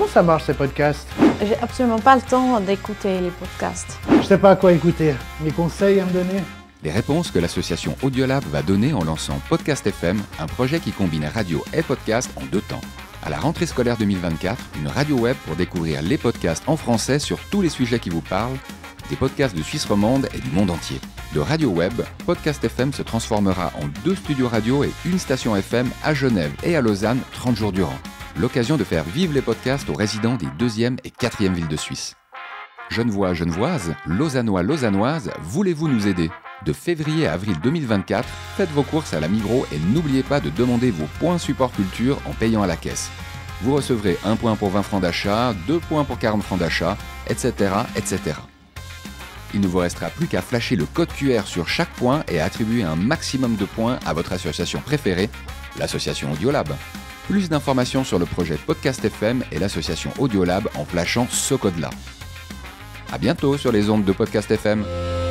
ça marche ces podcasts? J'ai absolument pas le temps d'écouter les podcasts. Je sais pas quoi écouter. Mes conseils à me donner? Les réponses que l'association Audiolab va donner en lançant Podcast FM, un projet qui combine radio et podcast en 2 temps. À la rentrée scolaire 2024, une radio web pour découvrir les podcasts en français sur tous les sujets qui vous parlent, des podcasts de Suisse romande et du monde entier. De radio web, Podcast FM se transformera en 2 studios radio et une station FM à Genève et à Lausanne 30 jours durant. L'occasion de faire vivre les podcasts aux résidents des 2e et 4e villes de Suisse. Genevois, Genevoises, Lausannois, Lausannoises, voulez-vous nous aider? De février à avril 2024, faites vos courses à la Migros et n'oubliez pas de demander vos points support culture en payant à la caisse. Vous recevrez 1 point pour 20 francs d'achat, 2 points pour 40 francs d'achat, etc., etc. Il ne vous restera plus qu'à flasher le code QR sur chaque point et à attribuer un maximum de points à votre association préférée, l'association Audiolab. Plus d'informations sur le projet Podcast FM et l'association Audiolab en flashant ce code-là. À bientôt sur les ondes de Podcast FM.